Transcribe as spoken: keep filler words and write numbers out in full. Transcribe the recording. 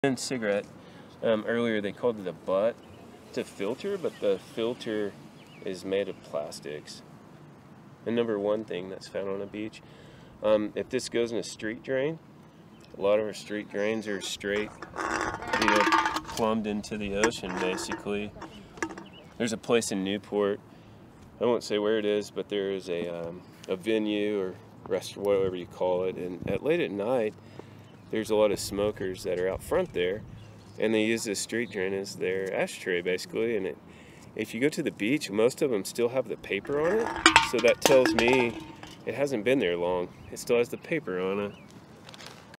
And cigarette. Um, earlier they called it a butt. It's a filter, but the filter is made of plastics. The number one thing that's found on a beach. Um, if this goes in a street drain, a lot of our street drains are straight, you know, plumbed into the ocean basically. There's a place in Newport, I won't say where it is, but there is a, um, a venue or restaurant, whatever you call it, and at late at night, there's a lot of smokers that are out front there, and they use this street drain as their ashtray basically. And it, if you go to the beach, most of them still have the paper on it, so that tells me it hasn't been there long. It still has the paper on it.